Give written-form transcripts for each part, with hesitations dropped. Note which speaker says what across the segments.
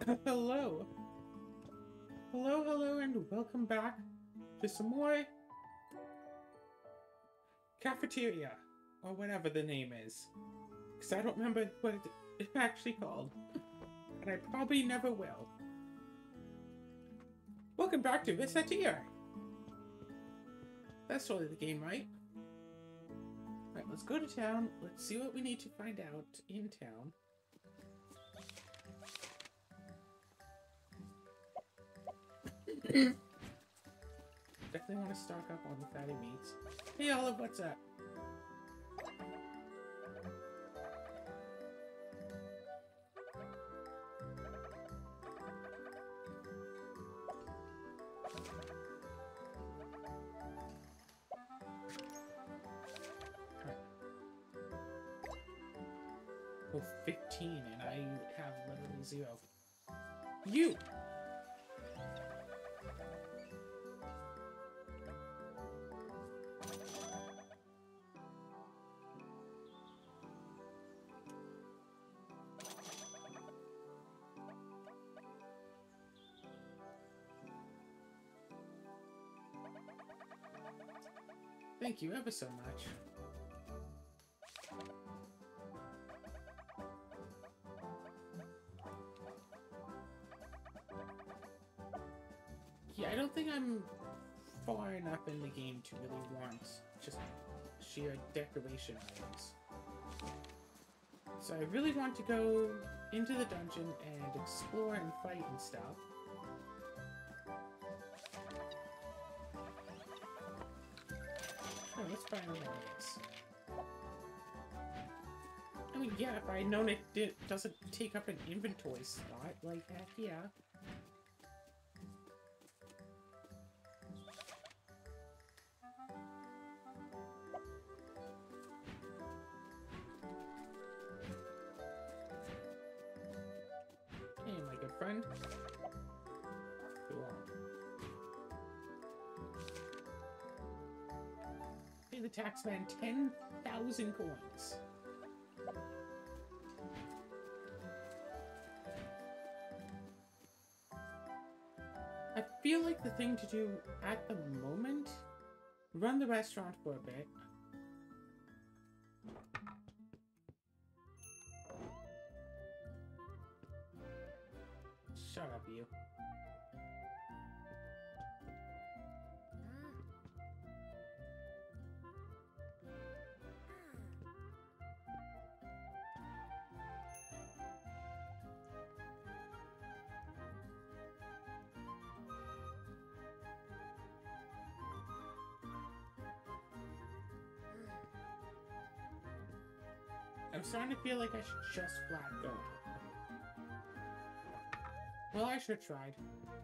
Speaker 1: Hello. Hello, and welcome back to some more cafeteria, or whatever the name is. Because I don't remember what it's actually called. And I probably never will. Welcome back to Cuisineer. That's totally the game, right? Alright, let's go to town. Let's see what we need to find out in town. Definitely want to stock up on the fatty meats. Hey Olive, what's up? Oh, 15 and I have literally 0. You! Thank you ever so much. Yeah, I don't think I'm far enough in the game to really want just sheer decoration items. So I really want to go into the dungeon and explore and fight and stuff. Oh, let's buy one of these. I mean, yeah, if I'd known it doesn't take up an inventory slot, like, heck yeah. Hey, my good friend. Cool. Pay the taxman 10,000 coins. I feel like the thing to do at the moment, run the restaurant for a bit. Shut up, you. I'm starting to feel like I should just flat go. Well, I should have tried.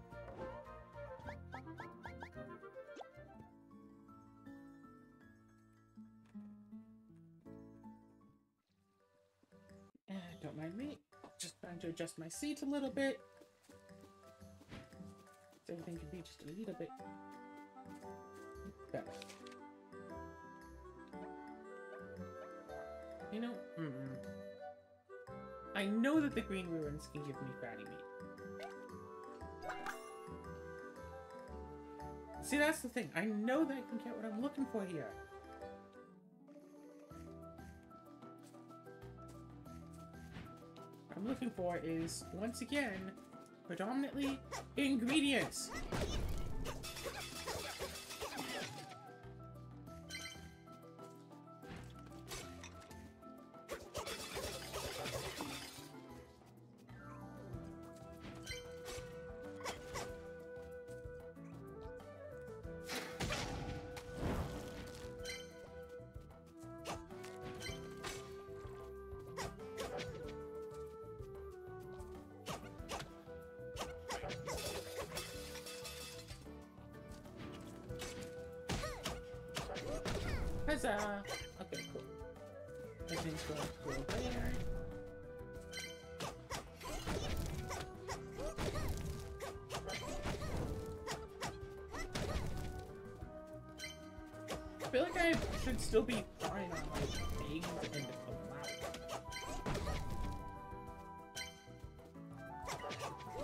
Speaker 1: Don't mind me. Just trying to adjust my seat a little bit. So everything can be just a little bit better. You know, I know that the green ruins can give me fatty meat. See, that's the thing. I know that I can get what I'm looking for here. What I'm looking for is, once again, predominantly ingredients. Huzzah! Okay, cool. Everything's going cool there. I feel like I should still be fine on like eggs and flour.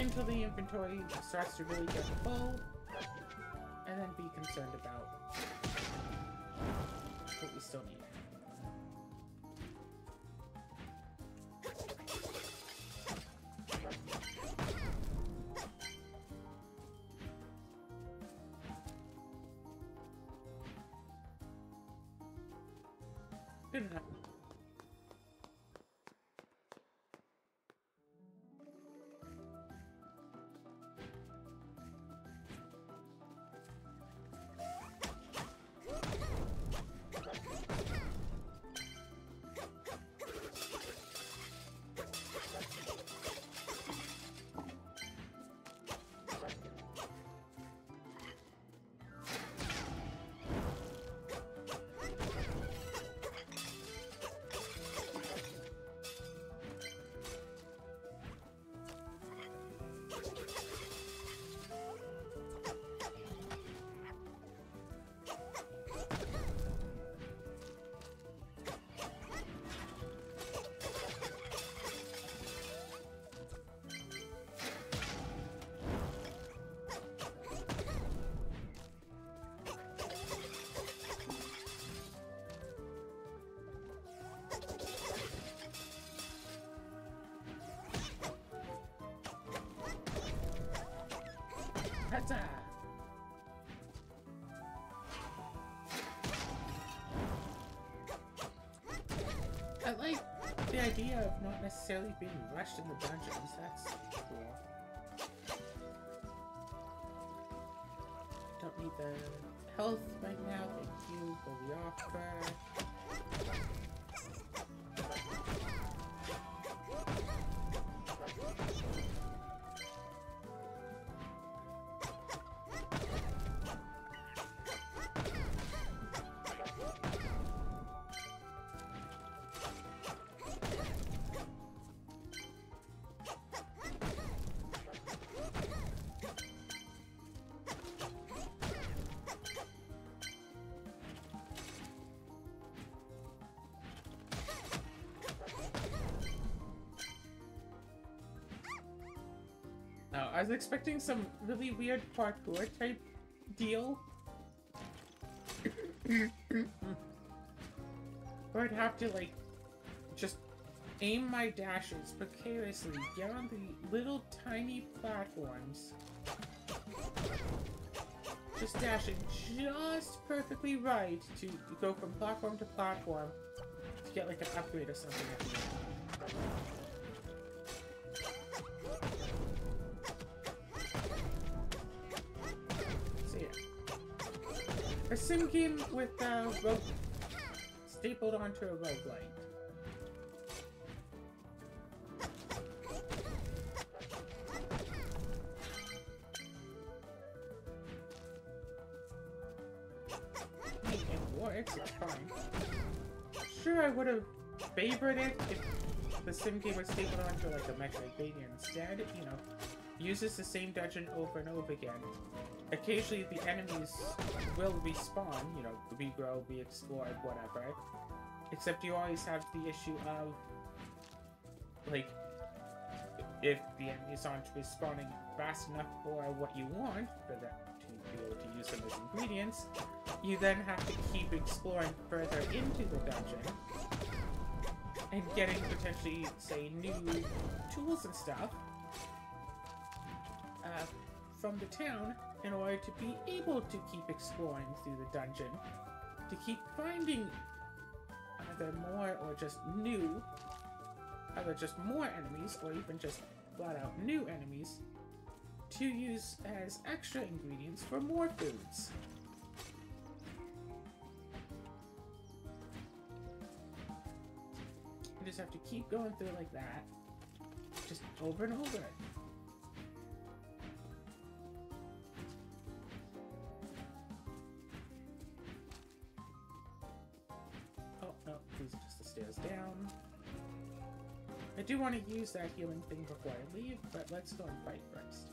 Speaker 1: until the inventory starts to really get full, and then be concerned about what we still need. Good enough. Huzzah! I like the idea of not necessarily being rushed in the dungeons. That's cool. Don't need the health right now. Thank you for the offer. No, I was expecting some really weird parkour type deal. Where I'd have to, like, just aim my dashes precariously, get on the little tiny platforms. Just dashing just perfectly right to go from platform to platform to get, like, an upgrade or something at the end. A sim game with rope stapled onto a roguelike. It works, it's fine. Sure, I would have favored it if the sim game was stapled onto like a Metroidvania. Instead, you know, uses the same dungeon over and over again. Occasionally the enemies will respawn, you know, regrow, re-explore, whatever. Except you always have the issue of, like, if the enemies aren't respawning fast enough for what you want, for them to be able to use them as ingredients, you then have to keep exploring further into the dungeon and getting potentially, say, new tools and stuff from the town in order to be able to keep exploring through the dungeon, to keep finding either more or just new, either just more enemies or even just flat out new enemies to use as extra ingredients for more foods. You just have to keep going through like that, just over and over. Stairs down. I do want to use that healing thing before I leave, but let's go and fight first.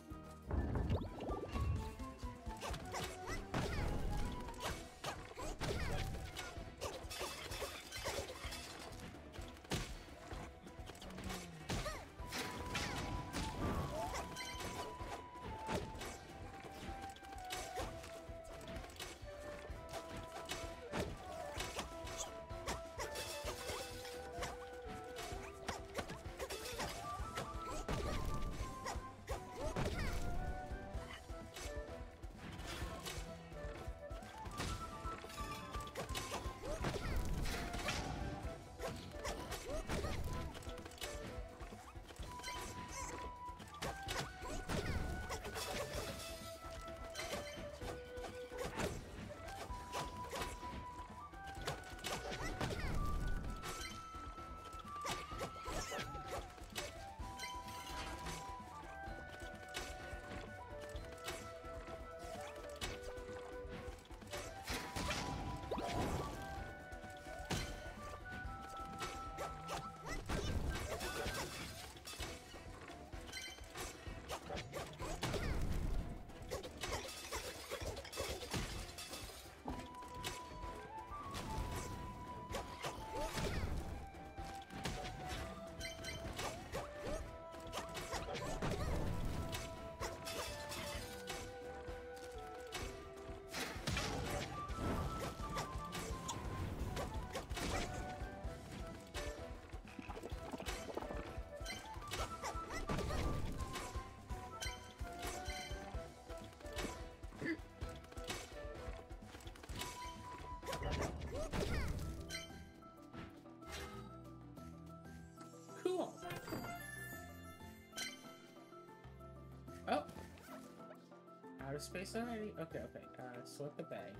Speaker 1: out of space already? Okay, okay. Sort the bag.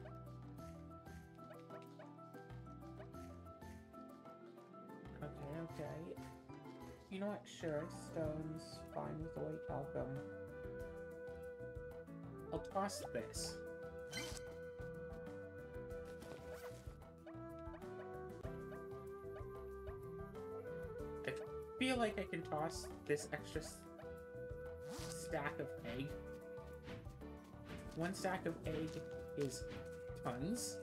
Speaker 1: Okay, okay. You know what? Sure, stone's fine with the white talcum. I'll toss this. I feel like I can toss this extra stack of egg. One stack of egg is tons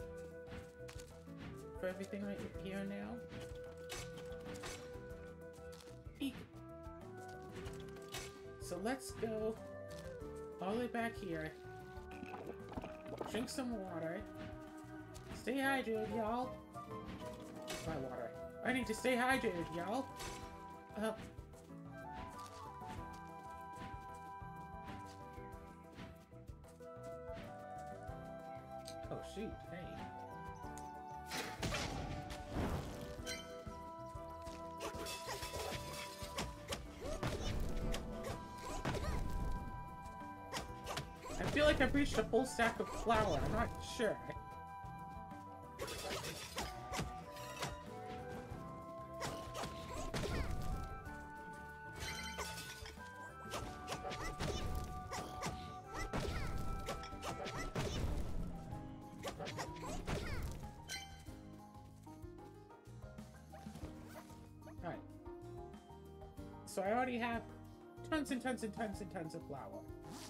Speaker 1: for everything right here now. Eek. So let's go all the way back here. Drink some water. Stay hydrated, y'all. My water. I need to stay hydrated, y'all. Oh, shoot. Hey. I feel like I've reached a full stack of flour. I'm not sure. Alright. So I already have tons and tons and tons and tons of flour.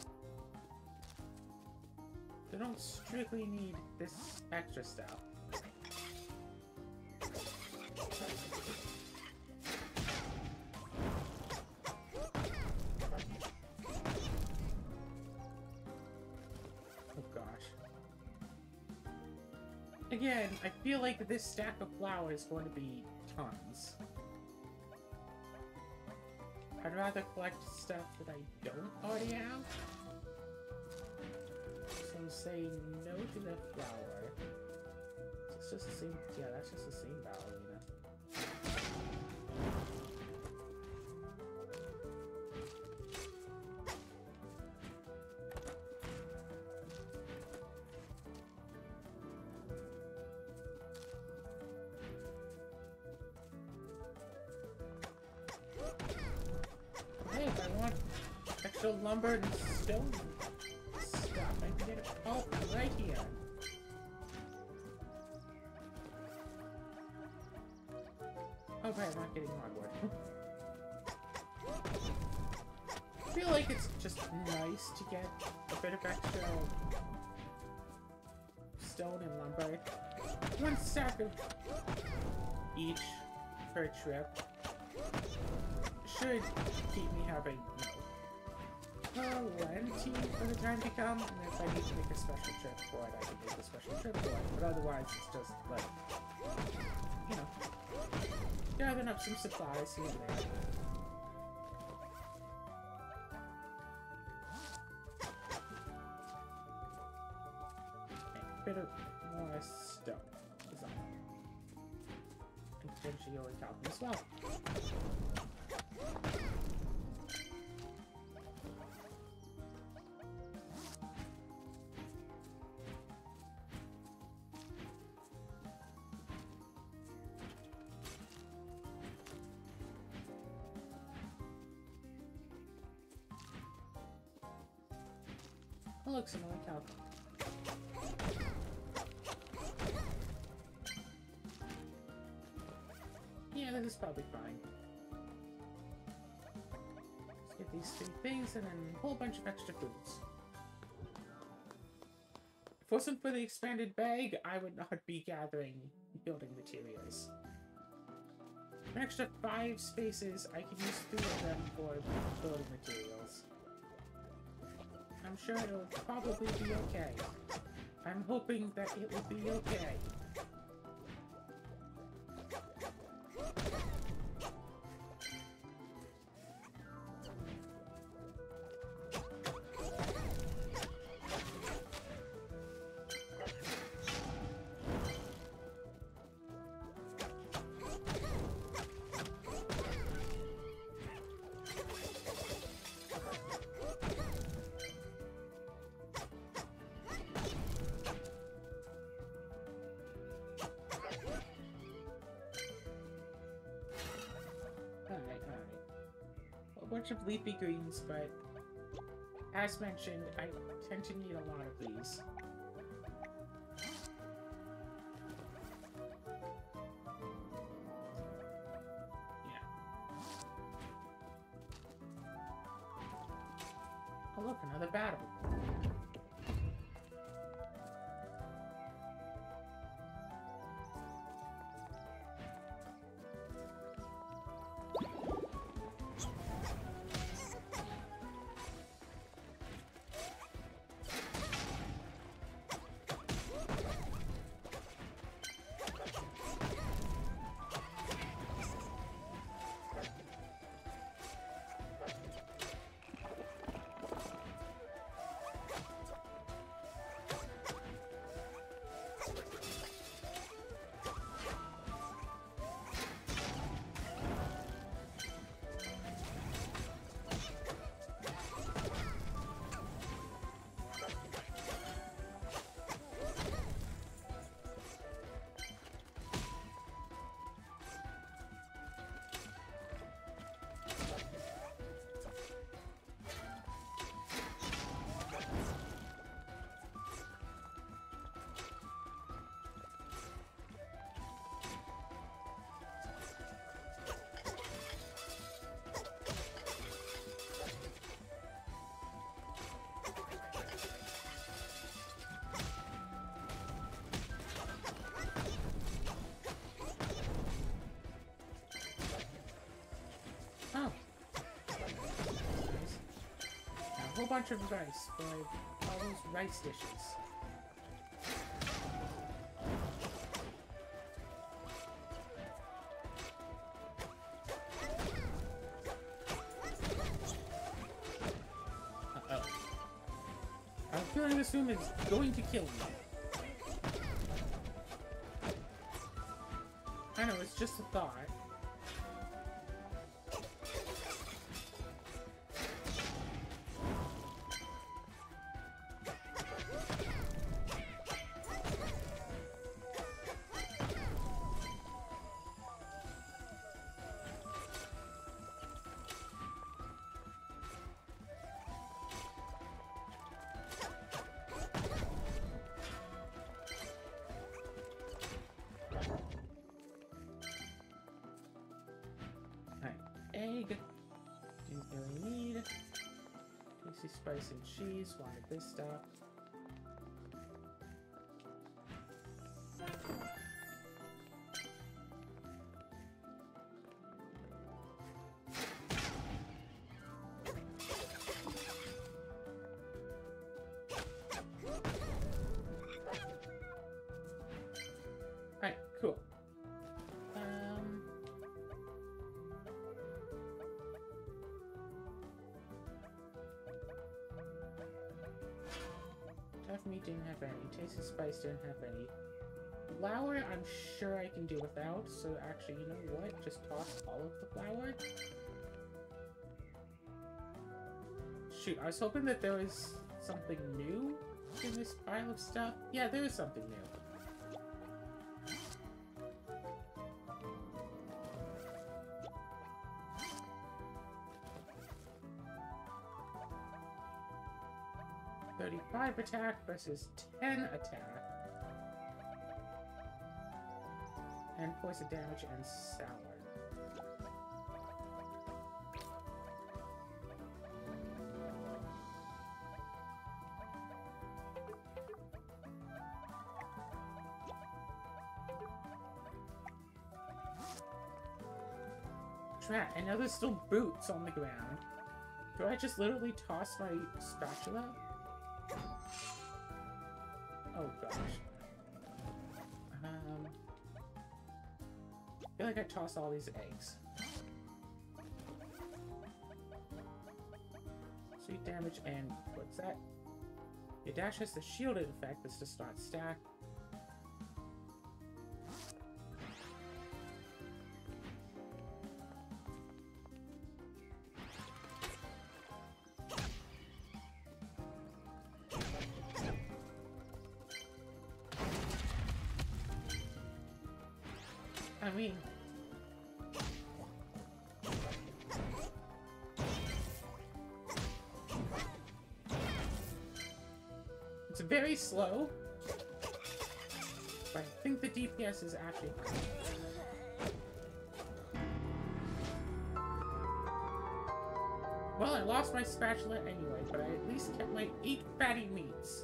Speaker 1: I don't strictly need this extra stuff. Oh gosh. Again, I feel like this stack of flour is going to be tons. I'd rather collect stuff that I don't already have. Say no to the flower. It's just the same. Yeah, that's just the same ballerina. Hey, if I want extra lumber and stone. I can get it all right here. Okay, I'm not getting hardwood. I feel like it's just nice to get a bit of extra stone and lumber. One stack of each per trip should keep me having, plenty for the time to come, and if I need to make a special trip for it, I can make a special trip for it. But otherwise, it's just like, gathering up some supplies here and there. And a bit of more stone is all. And potentially only talcum as well. Oh, look, some more talcum. Yeah, this is probably fine. Let's get these 3 things and then a whole bunch of extra foods. If it wasn't for the expanded bag, I would not be gathering building materials. An extra 5 spaces, I can use 3 of them for building materials. I'm sure it'll probably be okay. I'm hoping that it will be okay. bunch of leafy greens, but as mentioned, I tend to need a lot of these. Yeah. Oh look, another battle. Oh. A whole bunch of rice for all those rice dishes. Uh-oh. I'm feeling this room is going to kill me. I know, it's just a thought. Egg. Didn't really need. Tasty spice and cheese. Wanted this stuff. Alright, cool. Tough meat didn't have any. Tasty spice didn't have any. Flour, I'm sure I can do without. So actually, you know what? Just toss all of the flour. Shoot, I was hoping that there was something new in this pile of stuff. Yeah, there is something new. .35 attack versus 10 attack. And poison damage and sour. Drat, and now there's still boots on the ground. Do I just literally toss my spatula? Oh gosh. I feel like I tossed all these eggs. Sweet damage and what's that? Your dash has the shielded effect that's to start stack. I mean... It's very slow, but I think the DPS is actually high. Well, I lost my spatula anyway, but I at least kept my 8 fatty meats.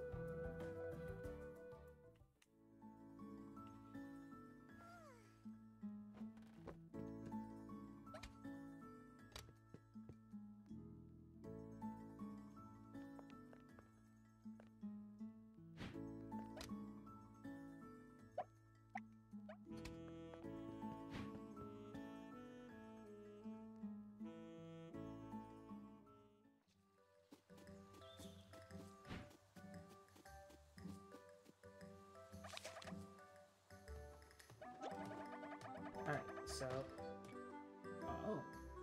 Speaker 1: Alright, so... Oh.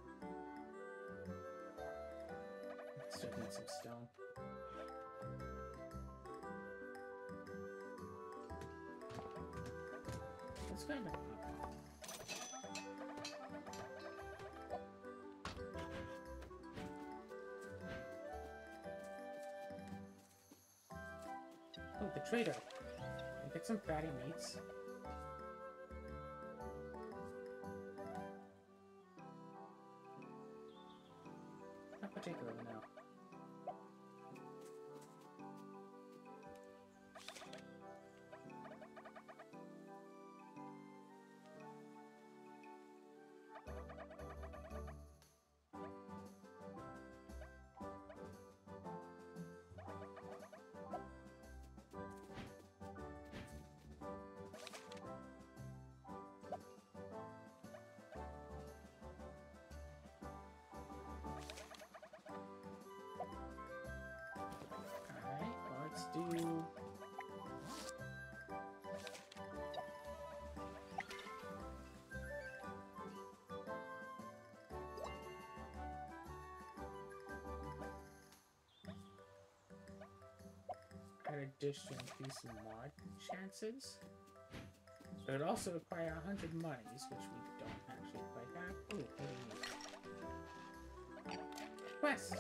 Speaker 1: Still need some stone. Let's go back. Oh, the trader. Can I get some fatty meats? Not particularly, no. Do add a dish to increase mod chances. It would also require 100 monies, which we don't actually quite have. Ooh, what do we need? Quest!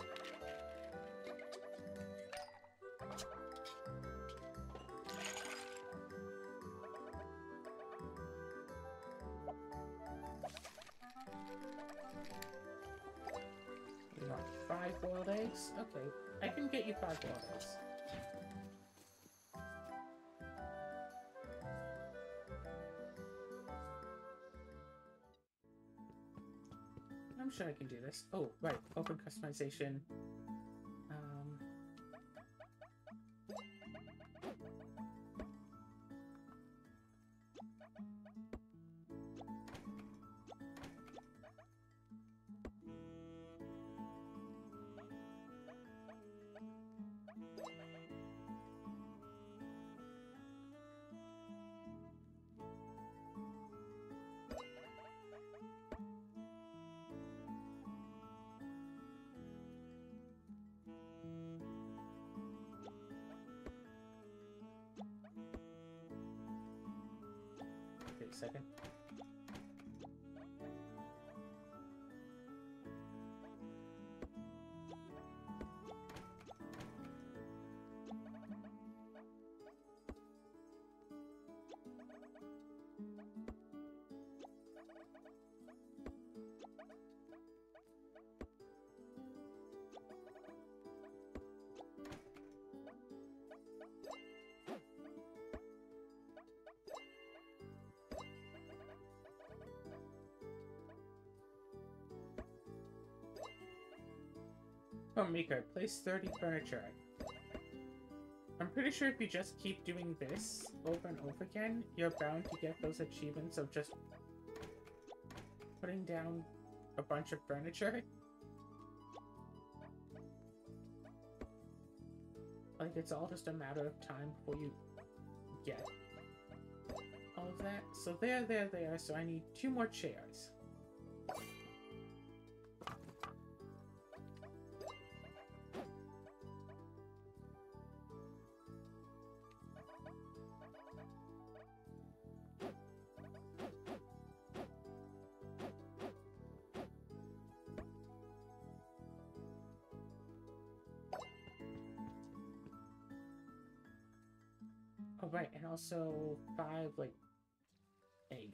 Speaker 1: You want 5 boiled eggs? Okay, I can get you 5 boiled eggs. I'm sure I can do this. Oh, right. Open customization. Wait a second. Oh, Mika, place 30 furniture. I'm pretty sure if you just keep doing this over and over again, you're bound to get those achievements of just putting down a bunch of furniture. Like, it's all just a matter of time before you get all of that. So there. So I need 2 more chairs. Oh, right, and also 5, like, egg.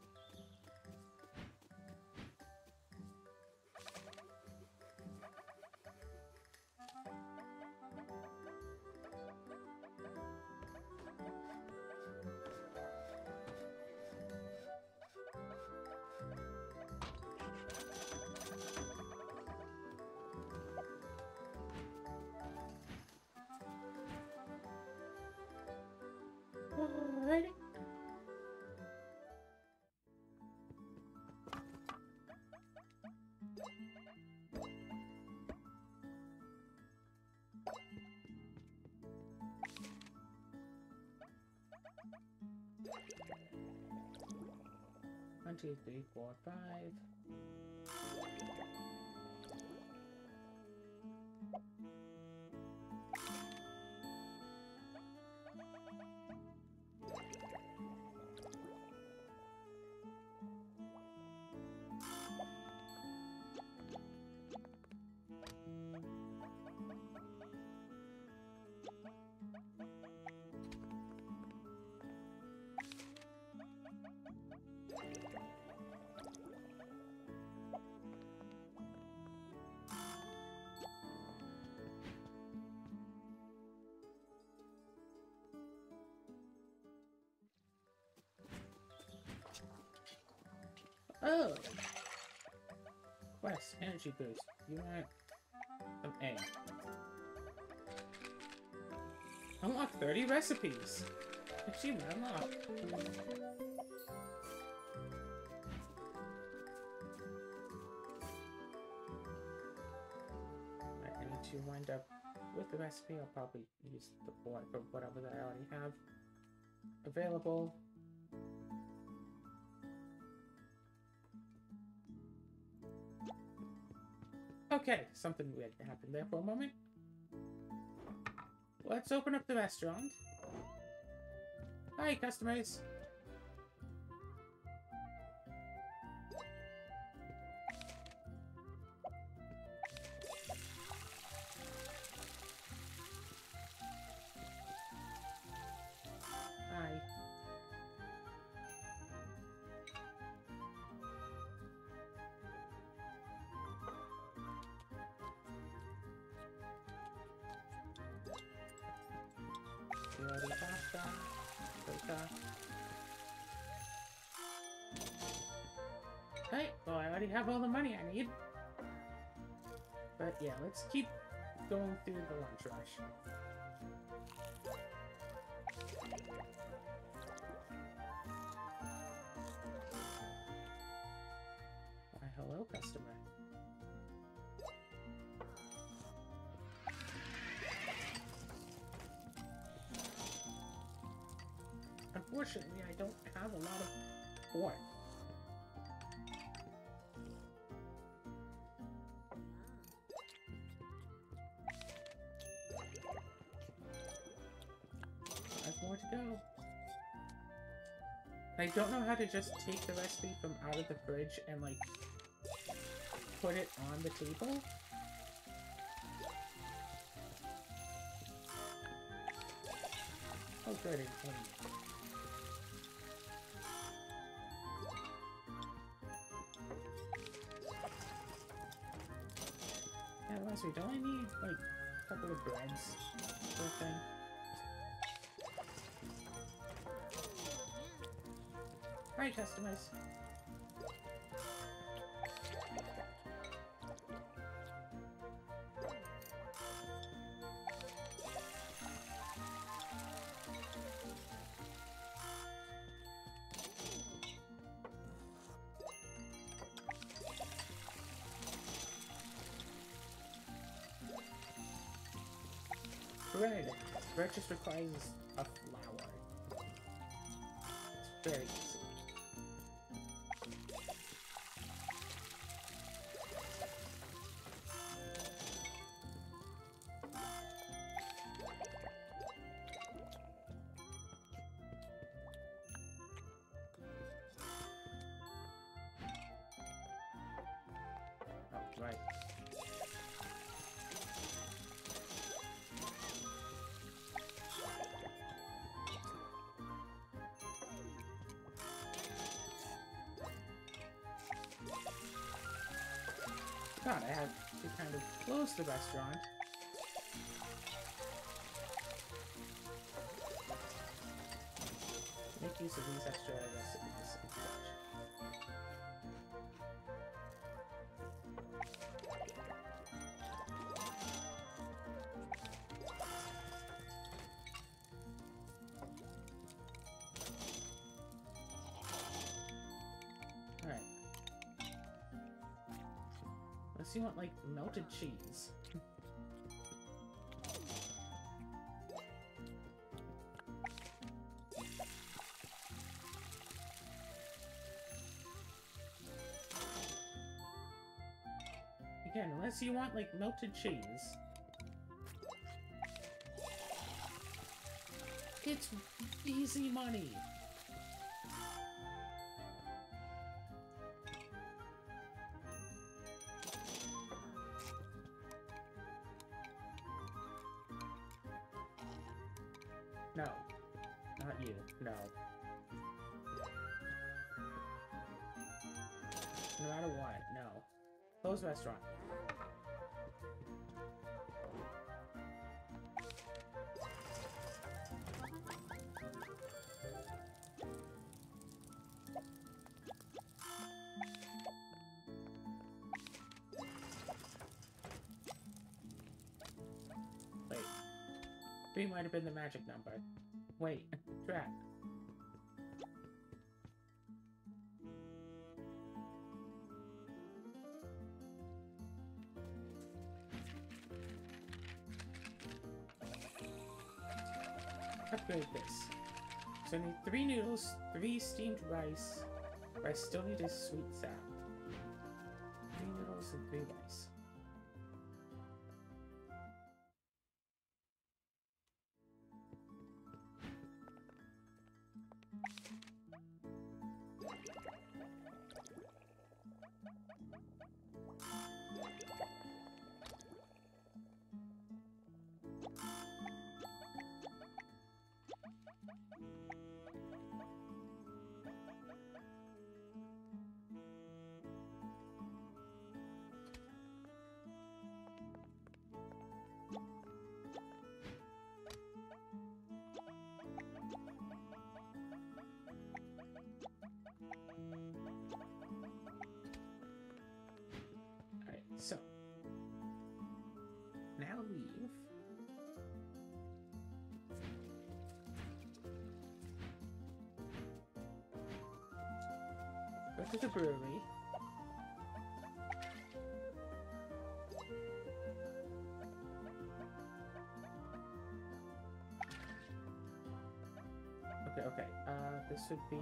Speaker 1: Alrighty. One, two, three, four, five. Oh! Quest, energy boost. You want some egg. Unlock 30 recipes! Achievement unlocked. Right, I need to wind up with the recipe. I'll probably use the board for whatever that I already have available. Okay, something weird happened there for a moment. Let's open up the restaurant. Hi, customers. Hi. Hey, well, I already have all the money I need. But yeah, let's keep going through the lunch rush. Why, hello, customer. Unfortunately, I don't have a lot of pork. There's more to go. I don't know how to just take the recipe from out of the fridge and, like, put it on the table. Oh, good. Yeah, last week, don't I need, like, a couple of breads for a thing? Hi, customers. Bread. Bread just requires a flour. It's very easy. Oh, right. God, I have to kind of close the restaurant. Make use of these extra recipes and such. Alright. Unless you want, like, melted cheese. Again, unless you want, like, melted cheese. It's easy money. No. Not you. No. No matter what, no. Close restaurant. Wait. 3 might have been the magic number. Wait, trap. Upgrade this. So I need 3 noodles, 3 steamed rice, but I still need a sweet sap. 3 noodles and 3 rice. So, now leave. Go to the brewery. Okay. This would be...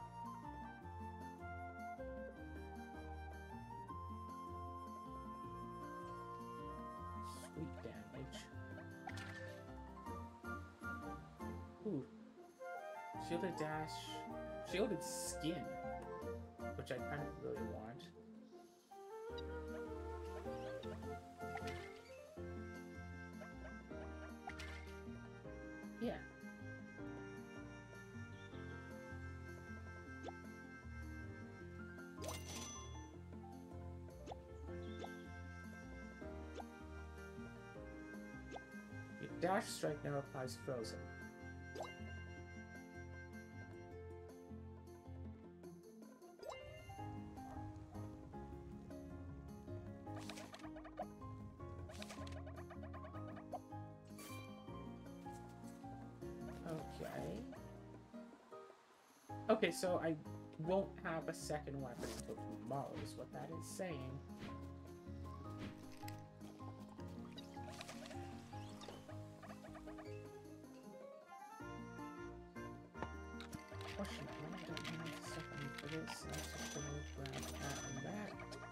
Speaker 1: sweet damage. Ooh. Shielded dash. Shielded skin. Which I kind of really want. Yeah. Your dash strike now applies frozen. Okay, so I won't have a second weapon until tomorrow, is what that is saying. Question, I don't have stuff I need for this, so I'm just gonna grab that and that.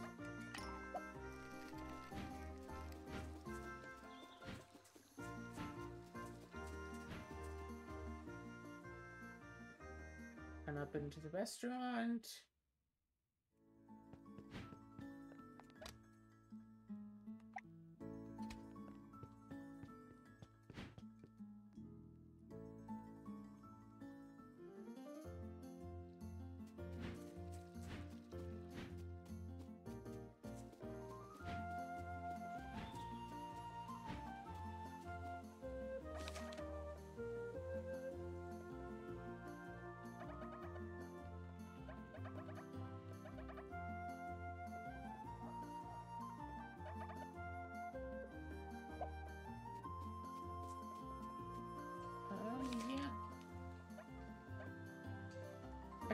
Speaker 1: And up into the restaurant.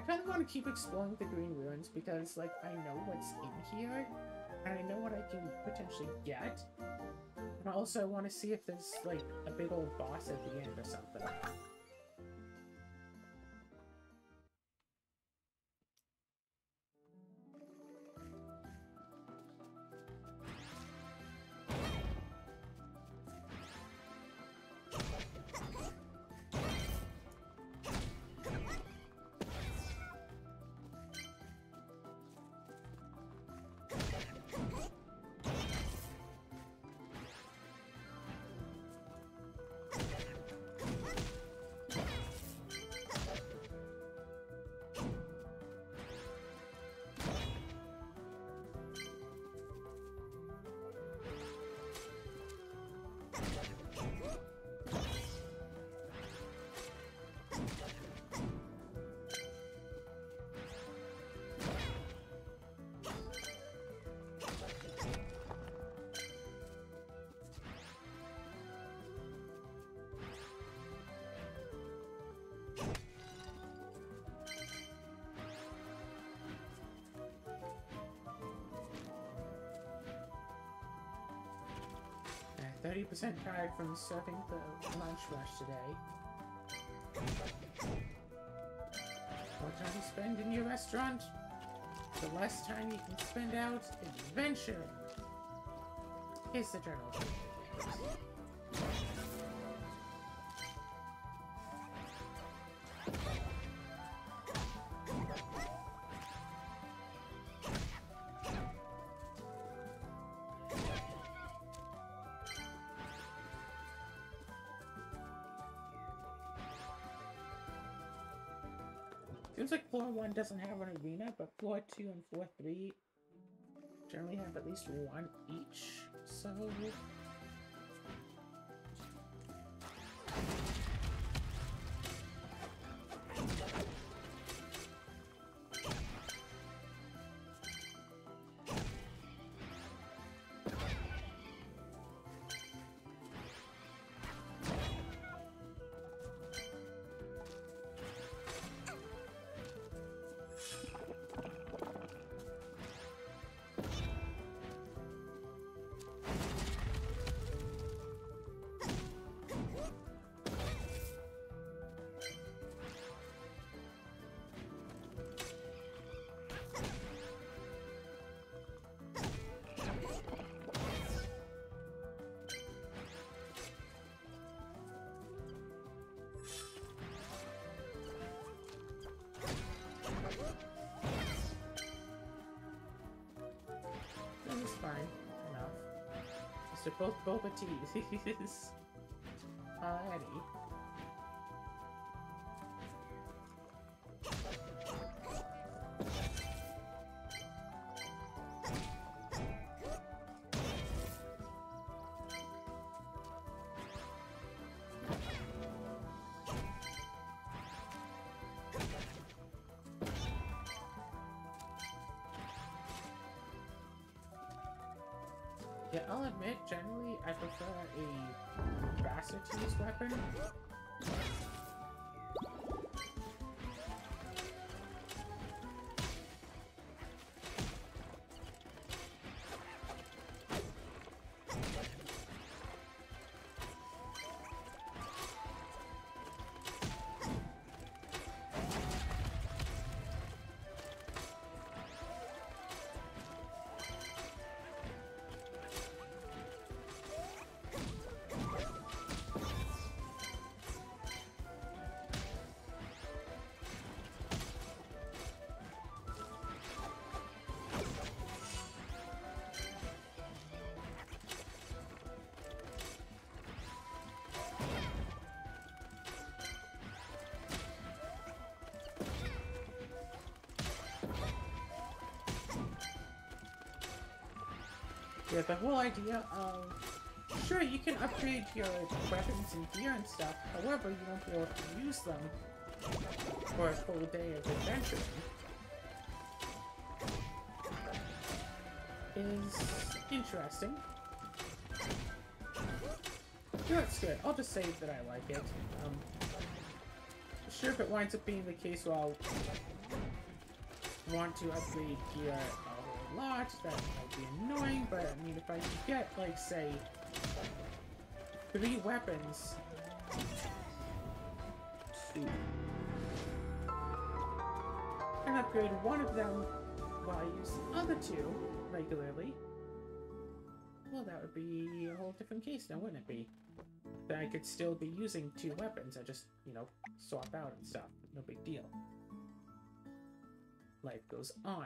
Speaker 1: kind of want to keep exploring the Green Ruins because, like, I know what's in here, and I know what I can potentially get. And also, I want to see if there's, like, a big old boss at the end or something. I'm 30% tired from surfing the lunch rush today. More time you spend in your restaurant, the less time you can spend out adventuring. Here's the journal. Seems like floor 1 doesn't have an arena, but floor 2 and floor 3 generally have at least one each, so... It's fine enough. They're both boba teas. Alrighty. Yeah, I'll admit, generally, I prefer a faster to use weapon. Yeah, the whole idea of... Sure, you can upgrade your weapons and gear and stuff, however, you won't be able to use them for a full day of adventuring. Is interesting. Yeah, it's good. I'll just say that I like it. sure if it winds up being the case where I'll want to upgrade gear a whole lot. That might be annoying, but I mean, if I could get, like, say, 3 weapons to and upgrade one of them while I use the other 2 regularly, well, that would be a whole different case now, wouldn't it be? Then I could still be using 2 weapons. I just, you know, swap out and stuff. No big deal. Life goes on.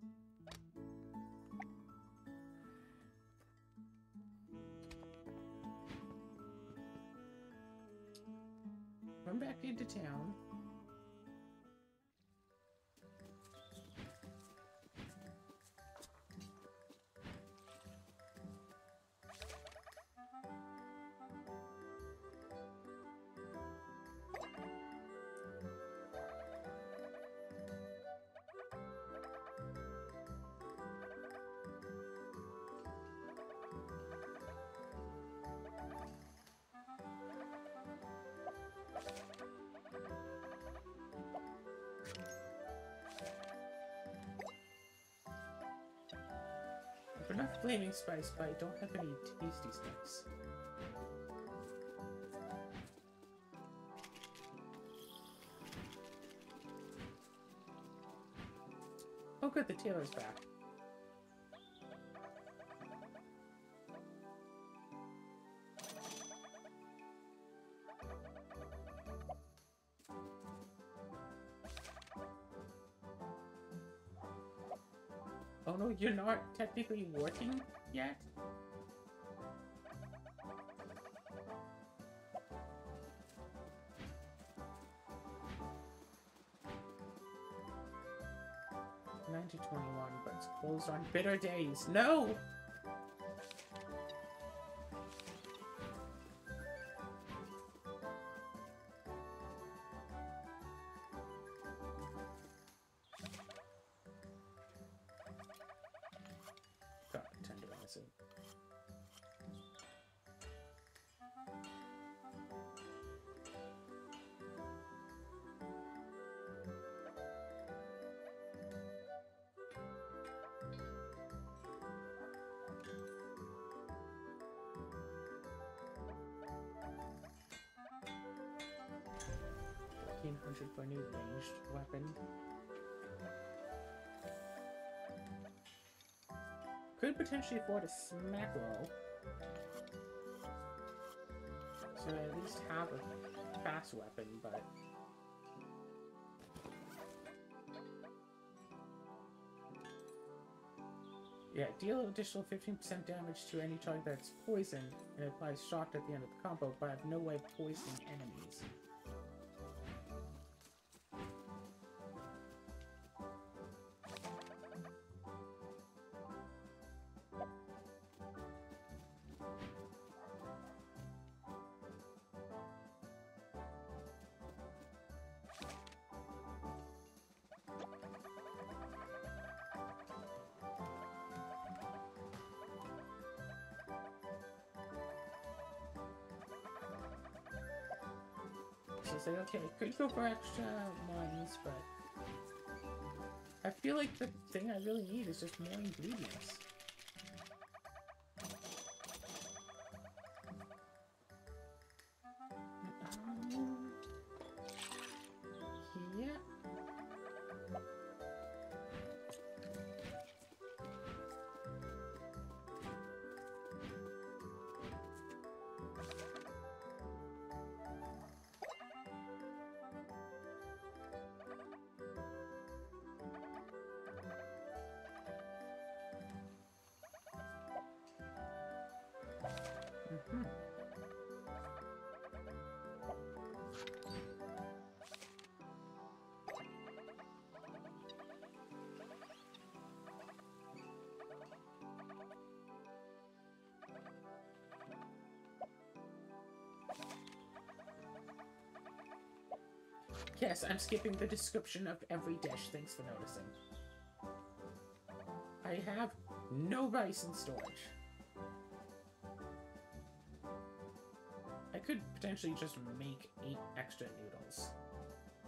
Speaker 1: Run back into town. I have enough flaming spice, but I don't have any tasty spice. Oh good, the tailor's back. Oh no, you're not technically working yet? Nine to 21, but it's closed on bitter days. No! God, tenderize it. For a new ranged weapon. Could potentially afford a smack roll. So I at least have a fast weapon, but yeah, deal additional 15% damage to any target that's poisoned and applies shock at the end of the combo, but I have no way of poisoning enemies. So say, okay, could go for extra ones, but I feel like the thing I really need is just more ingredients. Yeah. Mm-hmm. Yes, I'm skipping the description of every dish, thanks for noticing. I have no rice in storage. I could potentially just make 8 extra noodles.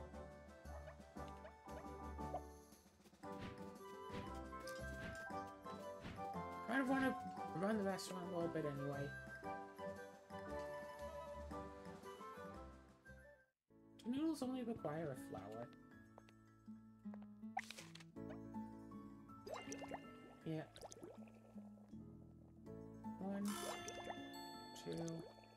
Speaker 1: run the restaurant a little bit anyway. Do noodles only require a flour? Yeah. 1, 2, 3.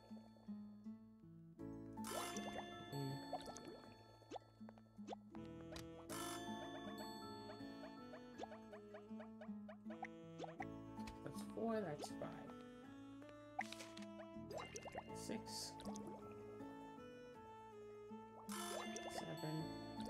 Speaker 1: That's 4, that's 5. 6. 7.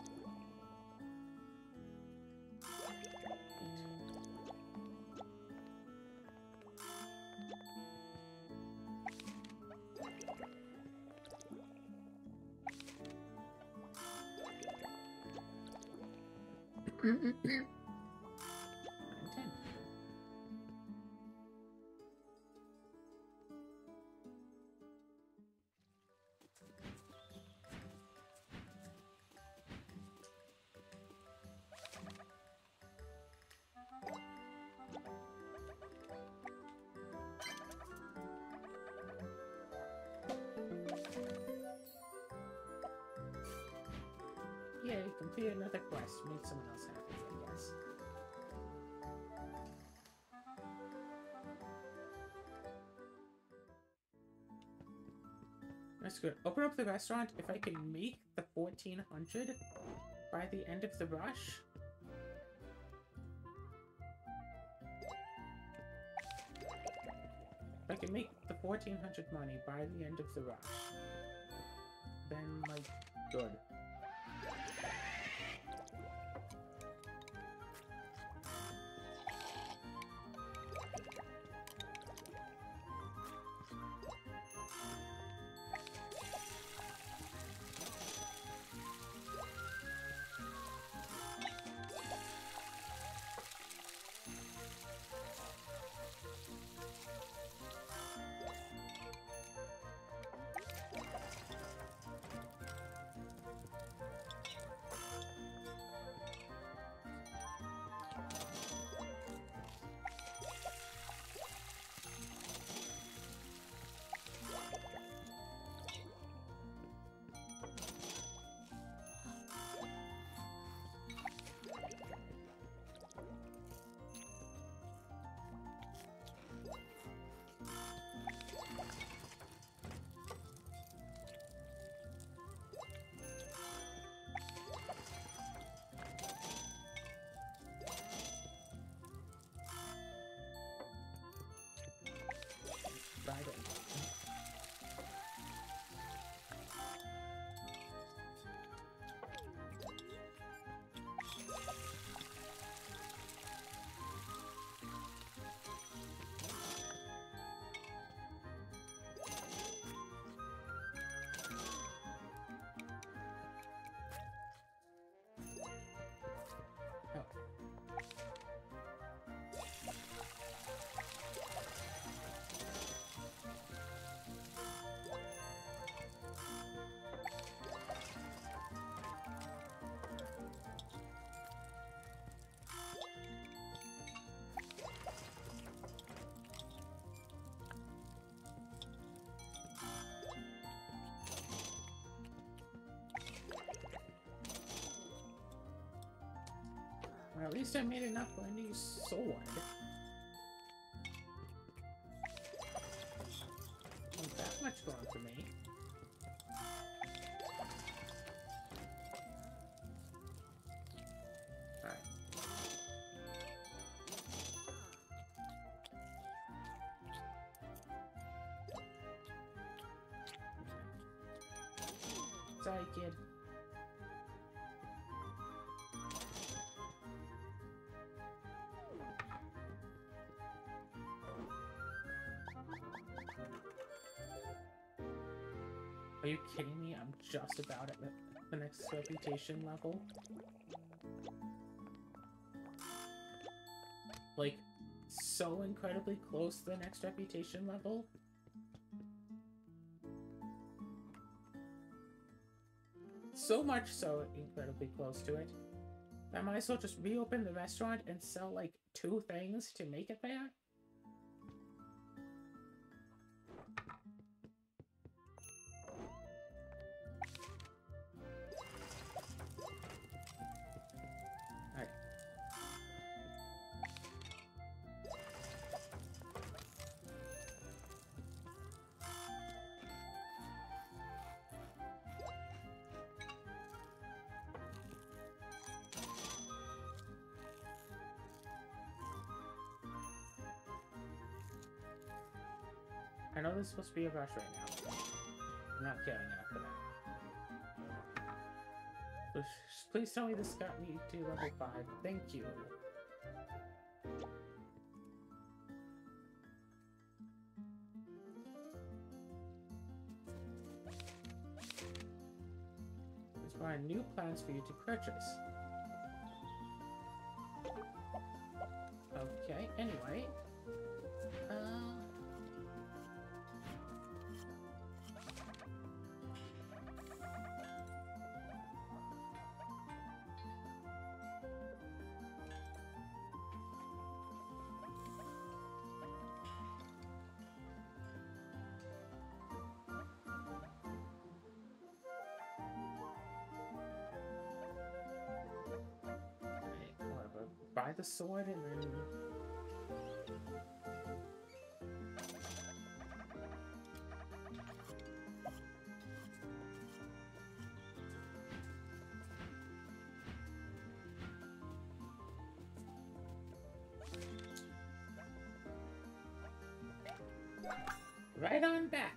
Speaker 1: 8. 9, 10. Yeah, complete another quest. Make someone else happy, I guess. That's good. Open up the restaurant. If I can make the 1400 by the end of the rush. If I can make the 1400 money by the end of the rush, then, like, good. Friday. Oh. Well, at least I made enough for a new sword. Not that much going for me. Alright. Sorry, kid. Are you kidding me? I'm just about at the next reputation level. Like, so incredibly close to the next reputation level. So much so incredibly close to it. I might as well just reopen the restaurant and sell, like, 2 things to make it there. I know this is supposed to be a rush right now. I'm not caring enough for that. Please tell me this got me to level 5. Thank you. Let's find new plans for you to purchase. Okay, anyway. Buy the sword and then... right on back.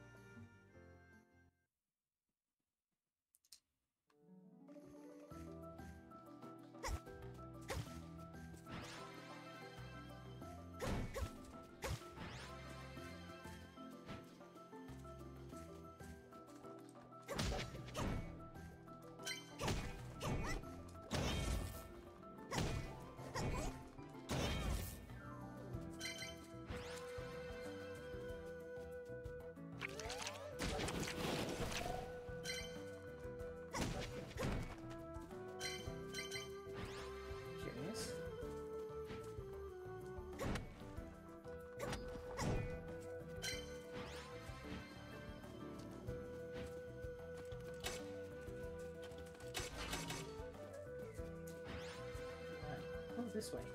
Speaker 1: This way.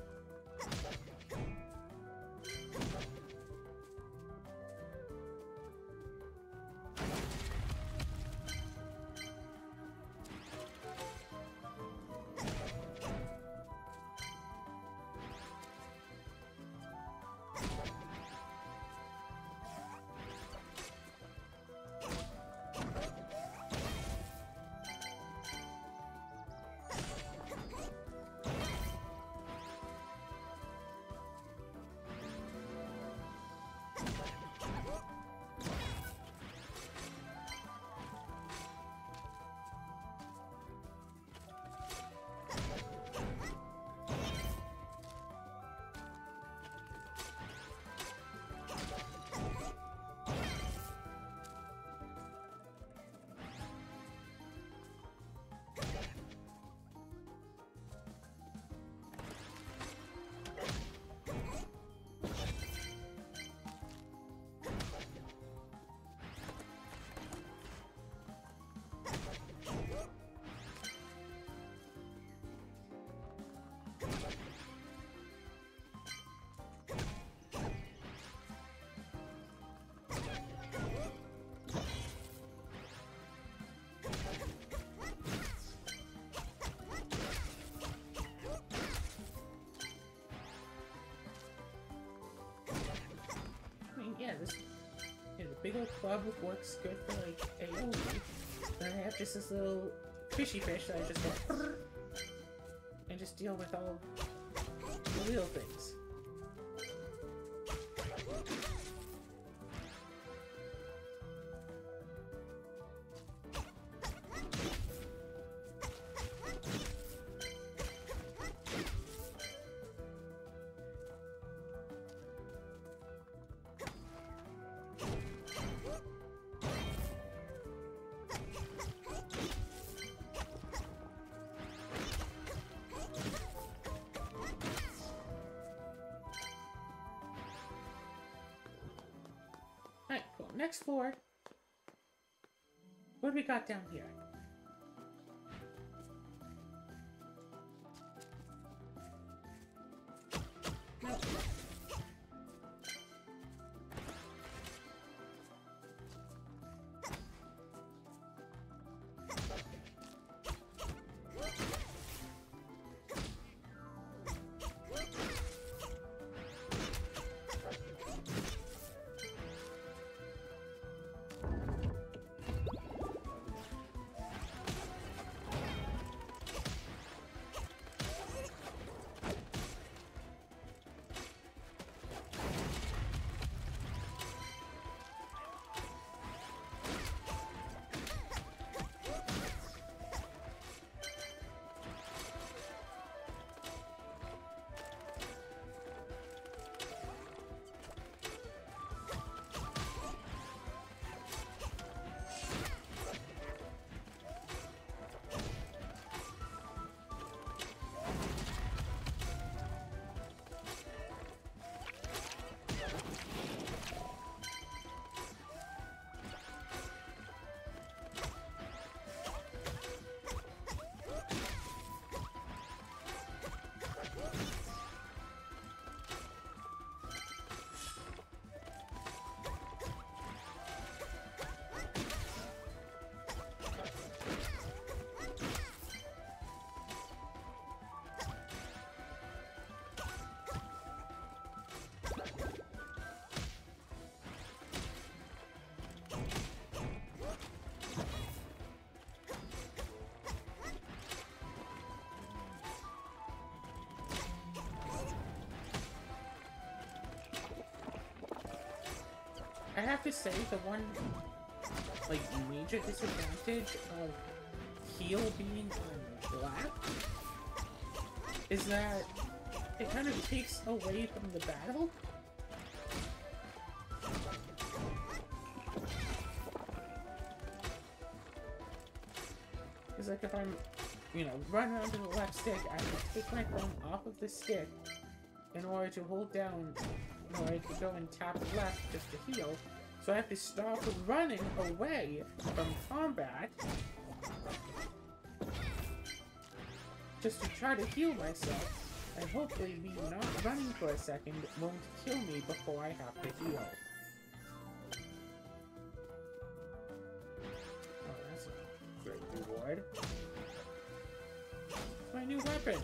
Speaker 1: Yeah, this the big old club works good for like AoE. Then I have just this little fishy fish that I just go and just deal with all the little things. Alright, cool. Next floor. What do we got down here? Nope. I have to say, the one, like, major disadvantage of heal being on black is that it kind of takes away from the battle. It's like if I'm, you know, run around to the left stick, I have to take my thumb off of the stick in order to hold down, in order to go and tap left just to heal. So I have to stop running away from combat just to try to heal myself, and hopefully me not running for a second won't kill me before I have to heal. Oh, that's a great reward. It's my new weapon!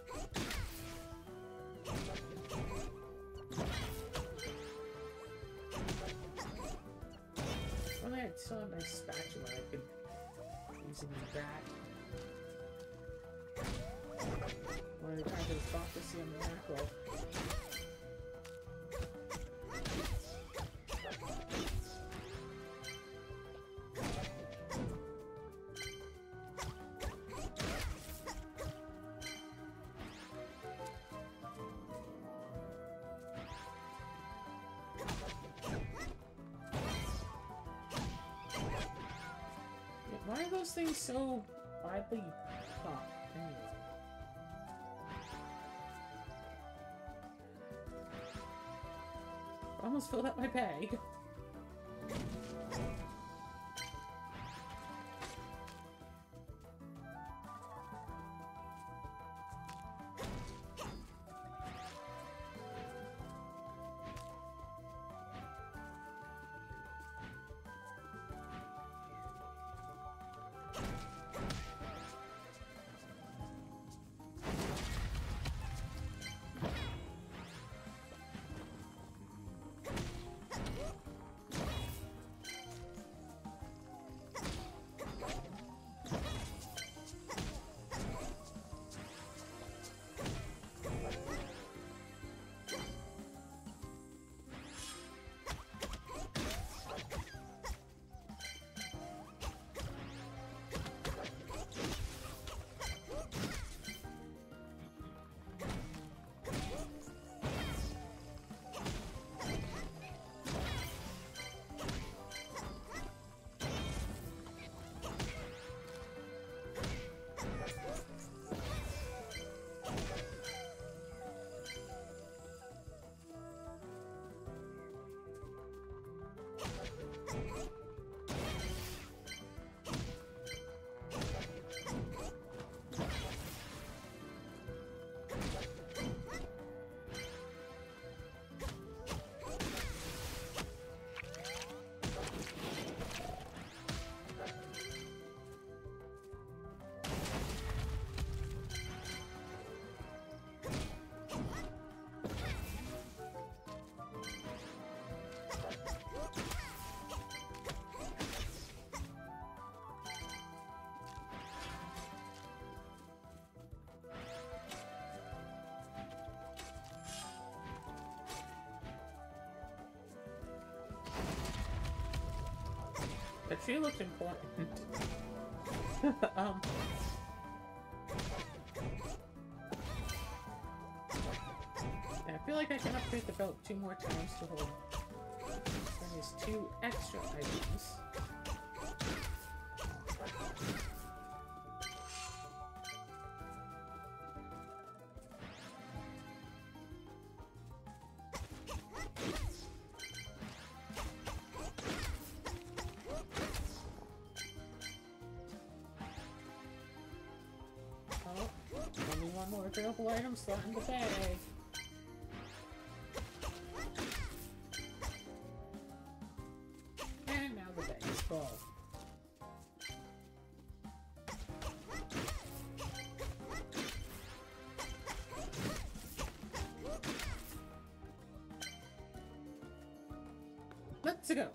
Speaker 1: Well, I still have my spatula, I could use that. Or the kind of prophecy on the macro. Why are those things so widely popped? Anyway. Almost filled up my bag. The tree looks important. I feel like I can upgrade the belt 2 more times to hold. There's 2 extra items. Only one more available item slot in the bag. And now the bag is full. Let's go.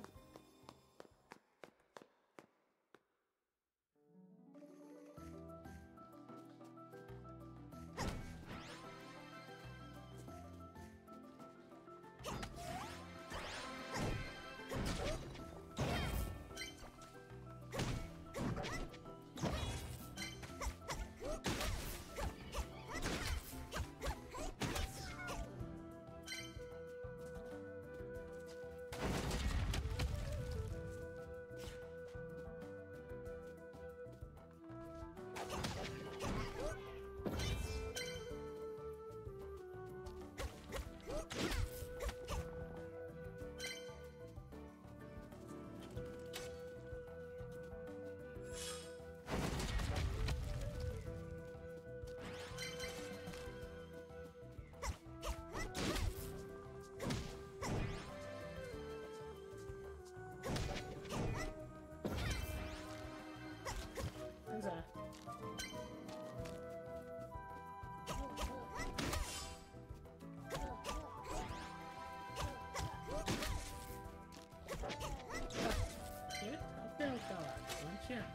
Speaker 1: God, won't you?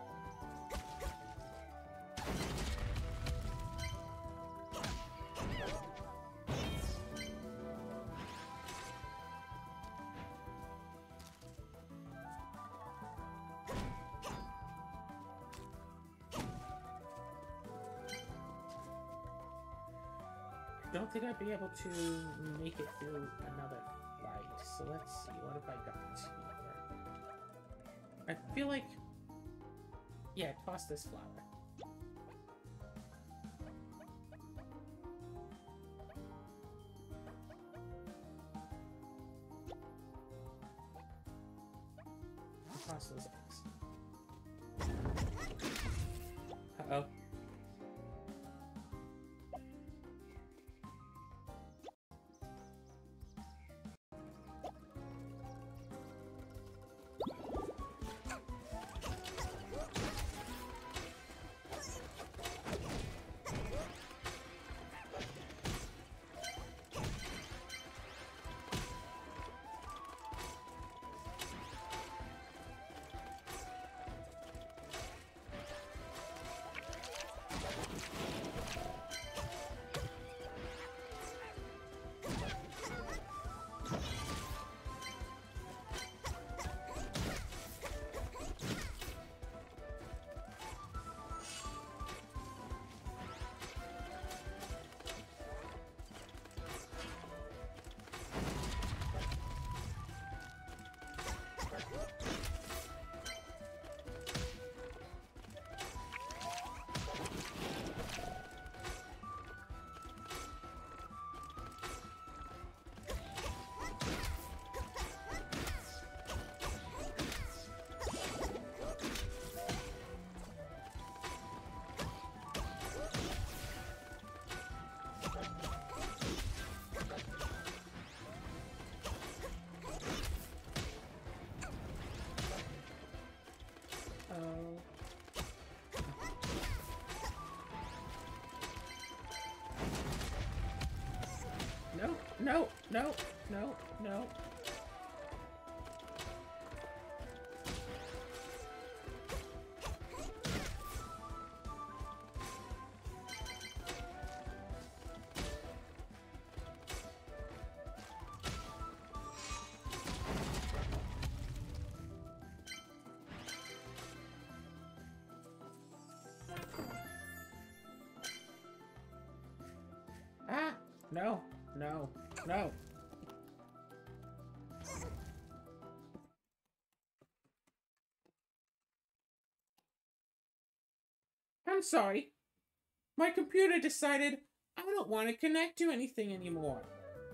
Speaker 1: I don't think I'd be able to make it through another fight. So let's see, what have I got here? I feel like... Yeah, toss this flower. Toss those eggs. Uh-oh. No, no, no, no, no. Ah! No, no, no. I'm sorry. My computer decided I don't want to connect to anything anymore.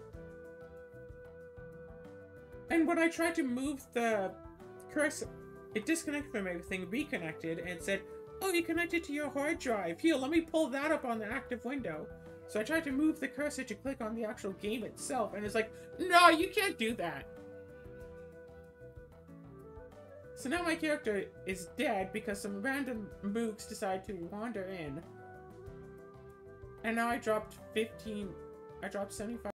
Speaker 1: And when I tried to move the cursor, it disconnected from everything, reconnected, and it said, oh, you connected to your hard drive. Here, let me pull that up on the active window. So I tried to move the cursor to click on the actual game itself, and it's like, no, you can't do that. So now my character is dead because some random mooks decided to wander in. And now I dropped 75